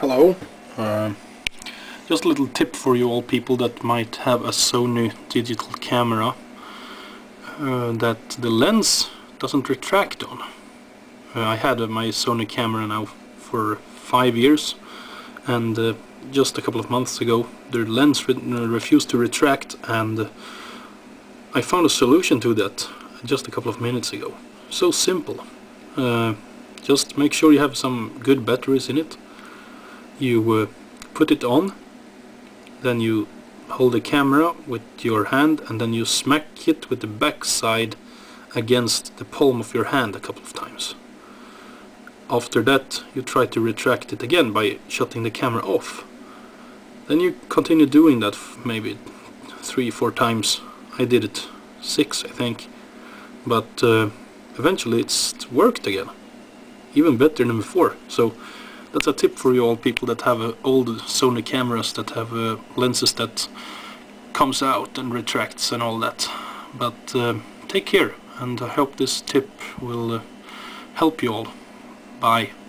Hello. Just a little tip for you all people that might have a Sony digital camera that the lens doesn't retract on. I had my Sony camera now for 5 years, and just a couple of months ago the lens refused to retract, and I found a solution to that just a couple of minutes ago. So simple. Just make sure you have some good batteries in it. You put it on, then you hold the camera with your hand, and then you smack it with the back side against the palm of your hand a couple of times. After that you try to retract it again by shutting the camera off. Then you continue doing that maybe 3-4 times. I did it 6, I think, but eventually it's worked again, even better than before. So that's a tip for you all people that have old Sony cameras that have lenses that comes out and retracts and all that. But take care, and I hope this tip will help you all. Bye.